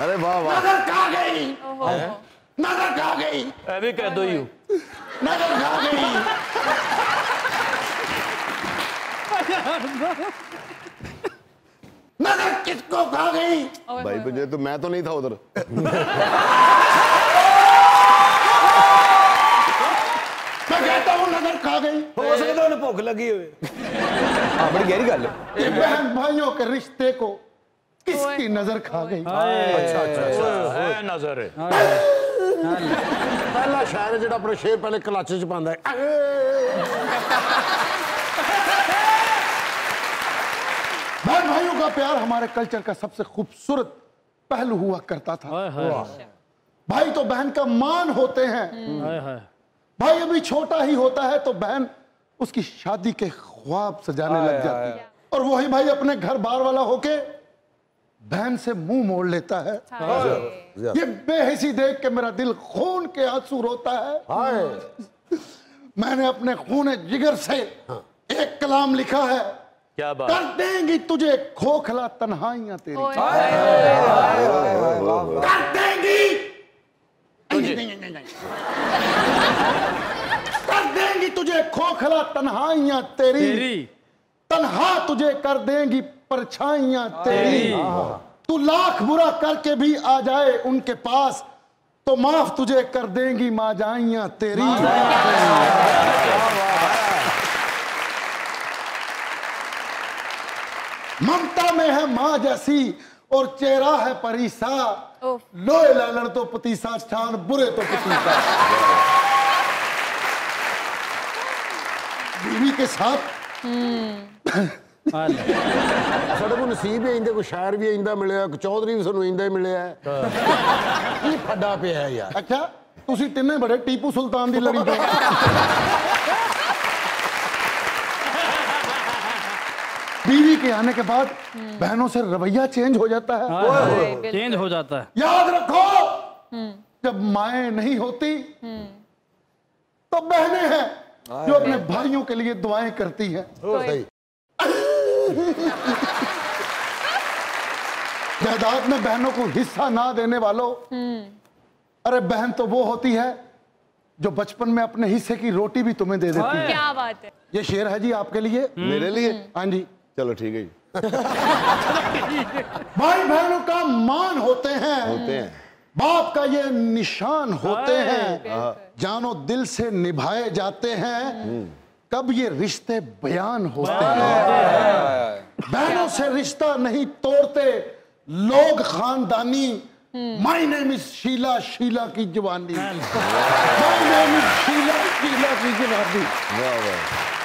अरे वाह वाह। नजर कहाँ गई? नजर कहाँ गई? अभी कह दो यू। नजर कहाँ गई? नजर किसको खा गई? भाई मुझे तो, मैं तो नहीं था उधर। मैं कहता हूँ नजर खा गई। हो सकता है भूख लगी हुई। हाँ बड़ी गहरी गल है। ये बहन भाइयों के रिश्ते को किसकी नजर खा गई? अच्छा अच्छा अच्छा। है नजर है। पहला शायर है जो अपने शेर पहले कलाचे च पांदा है। बहन भाइयों का प्यार हमारे कल्चर का सबसे खूबसूरत पहलू हुआ करता था। भाई तो बहन का मान होते हैं। भाई अभी छोटा ही होता है तो बहन उसकी शादी के ख्वाब सजाने लग जाती है, और वही भाई अपने घर बार वाला होके बहन से मुंह मोड़ लेता है। ये बेहिसी देख के मेरा दिल खून के आंसू रोता है। मैंने अपने खून जिगर से एक कलाम लिखा है। क्या बात? कर देंगी तुझे खोखला तन्हाइयां तेरी, कर देंगी कर देंगी तुझे खोखला तन्हाइयां तेरी, तन्हा तुझे कर देंगी परछाइयां तेरी। तू लाख बुरा करके भी आ जाए उनके पास तो माफ तुझे कर देंगी माँ जाइयां तेरी। ममता में है माँ जैसी और चेहरा है परीसा, लोहे लालड़ तो पतीसा छान बुरे तो पतीसा। बीवी के साथ साढ़े को नसीब ही इंदे, कोई शायर भी इंदा मिले, चौधरी भी सानू इंदा ही मिले है। की फड्डा पे है यार। अच्छा तुसी तिन्ने बड़े टीपू सुल्तान दी लड़ी पे। बीवी के आने के बाद बहनों से रवैया चेंज हो जाता है। चेंज हो जाता है। याद रखो जब माएँ नहीं होती तो बहनें हैं जो अपने भाइयों के लिए दुआएं करती हैं। जायदाद में बहनों को हिस्सा ना देने वालों, अरे बहन तो वो होती है जो बचपन में अपने हिस्से की रोटी भी तुम्हें दे देती है। क्या बात है। ये शेर है जी आपके लिए। मेरे लिए? हाँ जी चलो ठीक है जी। भाई बहनों का मान होते हैं, बाप का ये निशान होते हैं, जानो दिल से निभाए जाते हैं, कब ये रिश्ते बयान होते हैं। बहनों से रिश्ता नहीं तोड़ते लोग खानदानी। My name is Sheela, Sheela की जवानी। My name is Sheela, Sheela की जवानी।